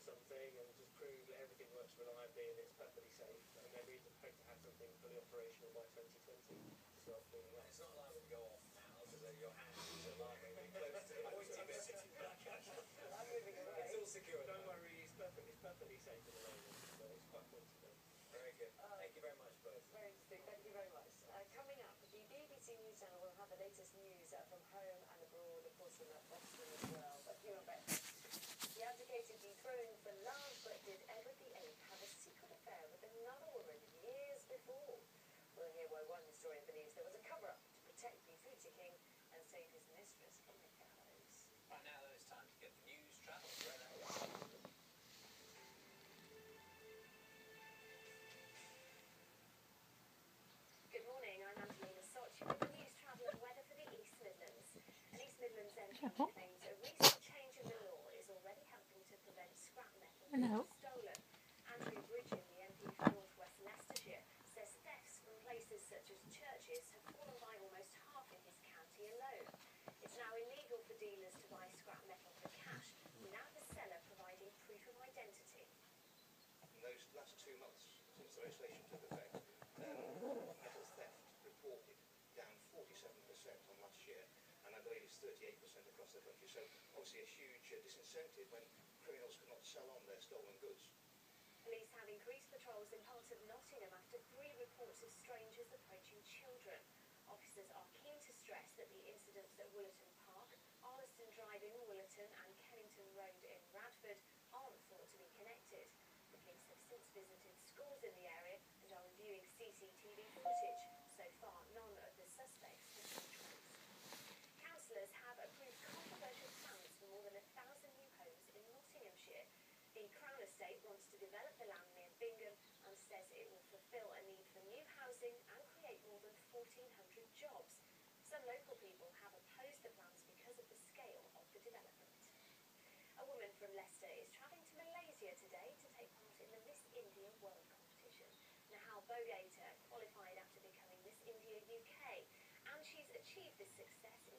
something and just prove that everything works reliably and it's perfectly safe, and then we hope to have something fully operational by 2020 to start spinning up. It's not allowed to go off now because your hand is alarmingly close to it. Pointing the city back at you. I'm moving away. It's all secure. Don't worry, it's perfectly safe at the moment, so it's quite pointy though. Very good. Thank you very much, both. Very interesting. Thank you very much. Coming up, the BBC News Channel will have the latest news from home and abroad, of course, in Boston as well. But here on breakfast, the abdicated dethroned for love, but did Edward VIII have a secret affair with another woman years before? We'll hear why one historian believes there was a cover-up to protect the future king and save his mistress from the gallows. Right now, though, it's time to get the news travel. Good morning, I'm Angelina Soch with the news, travel and weather for the East Midlands. An East Midlands MP claims a recent change in the law is already helping to prevent scrap metal being stolen. Andrew Bridgen, the MP for North West Leicestershire, says thefts from places such as churches have fallen by almost half in his county alone. It's now illegal for dealers to buy scrap metal for cash without the seller providing proof of identity. In those last 2 months, since the legislation took effect, metal theft reported down 47% on last year, and I believe it's 38% across the country. So obviously a huge disincentive when criminals cannot sell on their stolen goods. Police have increased patrols in parts of Nottingham after 3 reports of strangers approaching children. Officers are keen to stress that the incidents at Willerton Park, Arleston Drive in Willerton and Kennington Road in Radford aren't thought to be connected. The police have since visited schools in the area and are reviewing CCTV footage. So far, none of the suspects have been traced. Councillors have approved controversial plans for more than 1,000 new homes in Nottinghamshire. The Crown Estate wants to develop the land near Bingham and says it will fulfil a need for new housing and create more than 1,400 jobs. Some local people have opposed the plans because of the scale of the development. A woman from Leicester is travelling to Malaysia today to take part in the Miss India World Competition. Nahal Bogater qualified after becoming Miss India UK, and she's achieved this success